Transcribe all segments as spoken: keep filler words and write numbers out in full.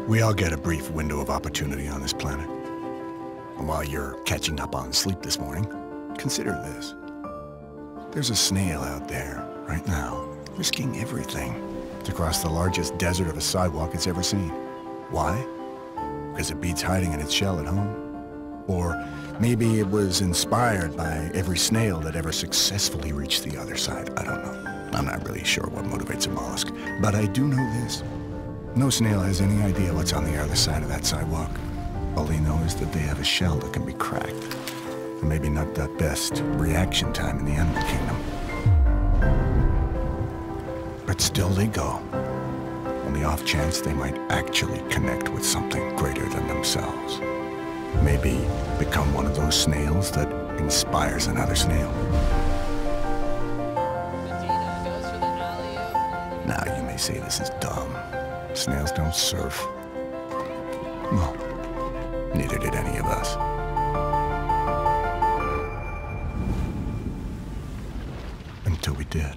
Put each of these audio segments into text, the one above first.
We all get a brief window of opportunity on this planet. And while you're catching up on sleep this morning, consider this. There's a snail out there, right now, risking everything to cross the largest desert of a sidewalk it's ever seen. Why? Because it beats hiding in its shell at home? Or maybe it was inspired by every snail that ever successfully reached the other side. I don't know. I'm not really sure what motivates a mollusk. But I do know this. No snail has any idea what's on the other side of that sidewalk. All they know is that they have a shell that can be cracked. And maybe not the best reaction time in the animal kingdom. But still they go. On the off chance they might actually connect with something greater than themselves. Maybe become one of those snails that inspires another snail. Now you may say this is dumb. Snails don't surf. Well, neither did any of us. Until we did.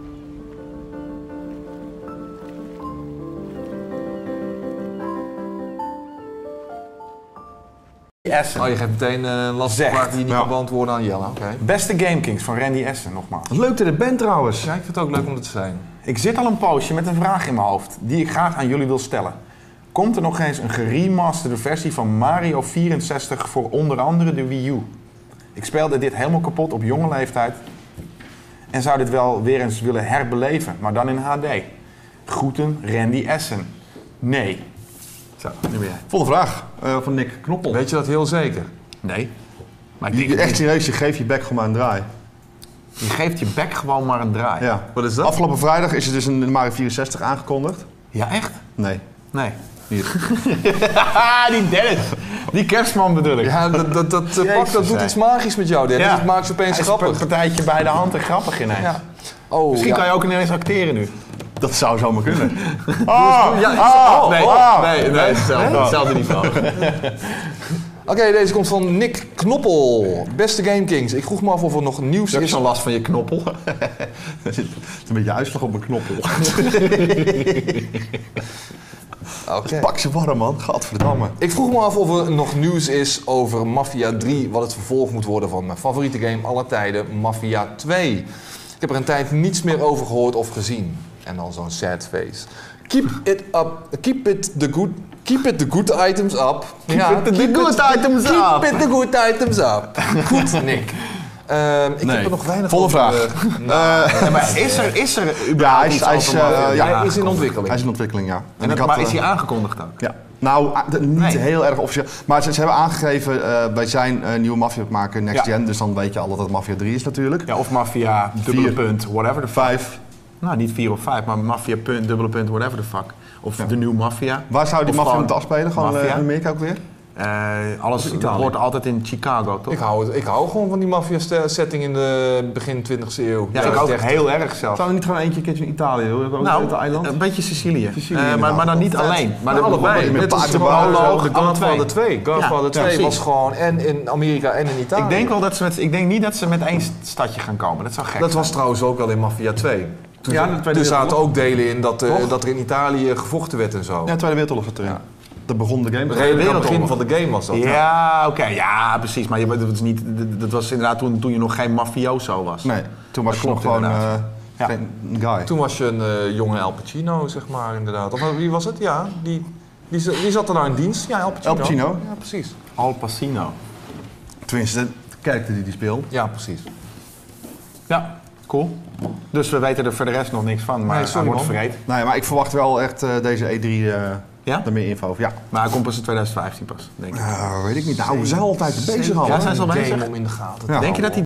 Essen. Oh, je geeft meteen een uh, lastige vraag die je niet ja. kan beantwoorden aan Jelle. Okay. Beste GameKings van Randy Essen, nogmaals. Leuk dat je er bent trouwens. Ja, ik vind het ook leuk om er te zijn. Ik zit al een poosje met een vraag in mijn hoofd die ik graag aan jullie wil stellen. Komt er nog eens een geremasterde versie van Mario vierenzestig voor onder andere de Wii U? Ik speelde dit helemaal kapot op jonge leeftijd en zou dit wel weer eens willen herbeleven, maar dan in H D. Groeten, Randy Essen. Nee. Zo, nu ben jij. Volgende vraag uh, van Nick Knoppel. Weet je dat heel zeker? Nee. Maar ik denk je, echt serieus, je geeft je bek gewoon maar een draai. Je geeft je bek gewoon maar een draai. Ja. Wat is dat? Afgelopen vrijdag is er dus een Mario vierenzestig aangekondigd. Ja, echt? Nee. Nee. Hier. Die Dennis. Die kerstman bedoel ik. Ja, dat, dat, dat, Jezus, pak, dat doet iets magisch met jou, Dennis. Ja. Het maakt ze opeens Hij grappig. Een partijtje bij de hand en grappig ineens. Ja. Oh, Misschien ja. kan je ook ineens acteren nu. Dat zou zomaar kunnen. Ah, ja, ah, oh, nee, oh, nee, nee, hetzelfde, hetzelfde niveau. Oké, okay, deze komt van Nick Knoppel. Beste GameKings, ik vroeg me af of er nog nieuws is. Is zo'n last van je knoppel? Er zit een beetje uitslag op mijn knoppel. Okay. Pak ze warm, man. Gadverdamme. Ik vroeg me af of er nog nieuws is over Mafia drie, wat het vervolg moet worden van mijn favoriete game aller tijden, Mafia twee. Ik heb er een tijd niets meer over gehoord of gezien. En dan zo'n sad face. Keep it up. Keep it the good. Keep it the good items up. Keep ja, it the keep good it, items keep up. Keep it the good items up. Goed, Nick. Uh, ik nee. heb er nog weinig Volle over. vraag. Uh, nou, uh, ja, maar is er, is er überhaupt ja, hij is, iets hij is, over uh, ja, hij is in ontwikkeling. Hij is in ontwikkeling, ja. En en dat, had, maar is hij aangekondigd ook? Ja. Nou, niet nee. heel erg officieel. Maar ze, ze hebben aangegeven, uh, wij zijn uh, nieuwe Mafia maken, Next Gen. Ja. Dus dan weet je al dat het Mafia drie is natuurlijk. Ja, of Mafia, dubbele punt, whatever the fuck. Vijf. Nou, niet vier of vijf, maar Mafia, punt, dubbele punt, whatever the fuck. Of ja. de nieuwe Mafia. Waar zou die Mafia moeten afspelen? Gewoon uh, in Amerika ook weer? Uh, alles hoort altijd in Chicago, toch? Ik hou, het, ik hou gewoon van die Mafia-setting in de begin twintigste eeuw. Ja, ik ook echt heel erg zelf. Zou er niet gewoon eentje keertje in Italië? Hoor? Nou, het eiland? een beetje Sicilië. Sicilië uh, maar, maar dan niet alleen. Maar nou, allebei. Met Godfather de Godfather twee. Godfather ja, twee was gewoon en in Amerika en in Italië. Ik denk, wel dat ze met, ik denk niet dat ze met één stadje gaan komen. Dat zou gek Dat zijn. was trouwens ook wel in Mafia twee. Toen ja, er zaten ook delen in dat, uh, dat er in Italië gevochten werd en zo. Ja, Tweede Wereldoorlog zat erin. Ja. Dat begon de game. Redelijk aan het begin van de game was dat. Ja, oké, okay, ja, precies. Maar je, dat, was niet, dat was inderdaad toen, toen je nog geen mafioso was. Nee, toen was je nog gewoon uh, ja. geen guy. Toen was je een uh, jonge Al Pacino, zeg maar, inderdaad. Of wie was het? Ja, die, die, die zat er nou in dienst. Ja, Al Pacino. Al Pacino? Ja, precies. Al Pacino. Tenminste, de karakter die die speelt. Ja, precies. Ja, cool. Dus we weten er voor de rest nog niks van, maar nee, sorry, hij wordt verreed. Nee, maar ik verwacht wel echt uh, deze E drie... Uh, Ja? Daar meer info over, ja. Maar hij komt pas in twintig vijftien pas, denk ik. Nou, weet ik niet. Nou, we zijn altijd bezig al. Ja, zijn ze al bezig? Om in de gaten. Ja. Denk je dat hij